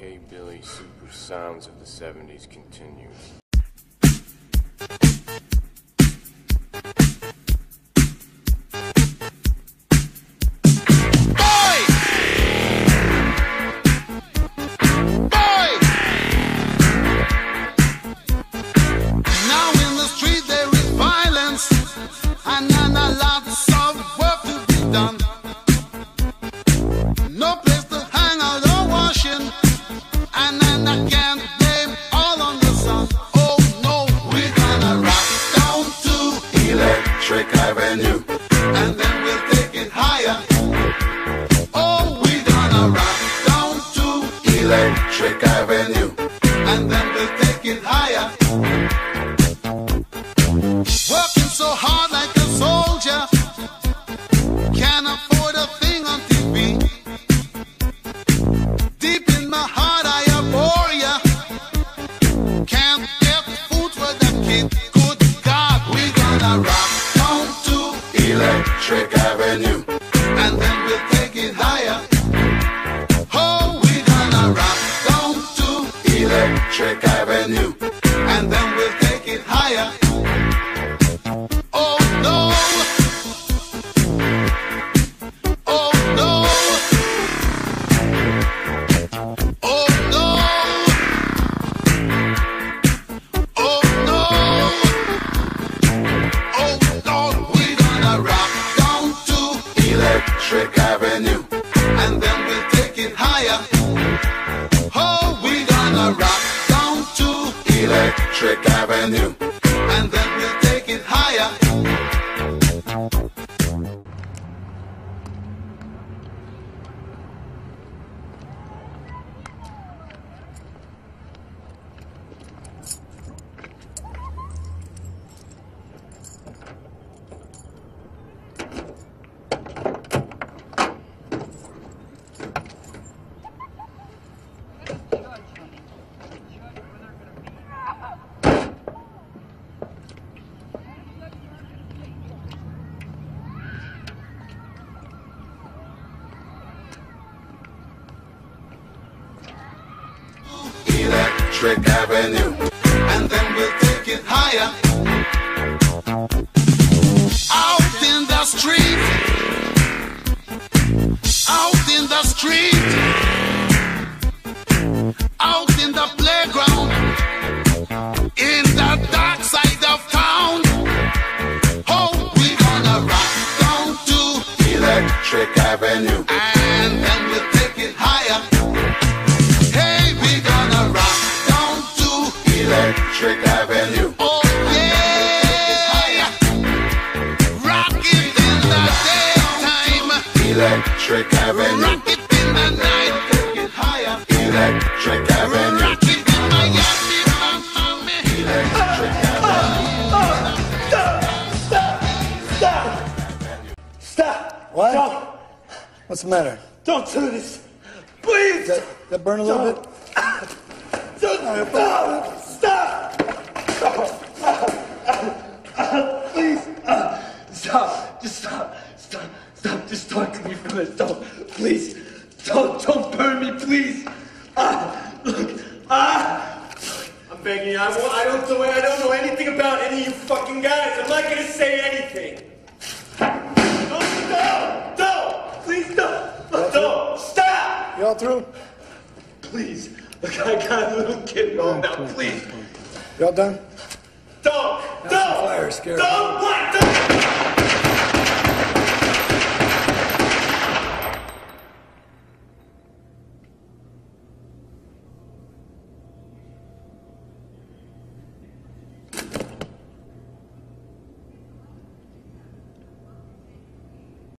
K-Billy super sounds of the 70s continues. Electric Avenue, and then we'll take it higher. Out in the street, out in the street, out in the playground, in the dark side of town. Oh, we gonna rock down to Electric Avenue, and then we'll take it higher. Hey, we gonna rock down to Electric Avenue. Oh yeah, rock it in the daytime. Electric Avenue. Rock it in the night. Take it higher. Electric Avenue. Rock it in Miami, Miami. Electric Avenue. Stop! What? Stop! What's the matter? Don't do this! Please! That burn a little bit? Stop! Stop! Please! Stop! Just stop! Stop! Stop! Just talk to me first. Don't! Please! Don't burn me, please! Look! I'm begging you. I don't know anything about any of you fucking guys. I'm not gonna say anything. Don't! Please don't! Don't! Stop! You all through? Please. Look, I got a little kid home now, please. You all done? Don't! Fire, scared. Don't!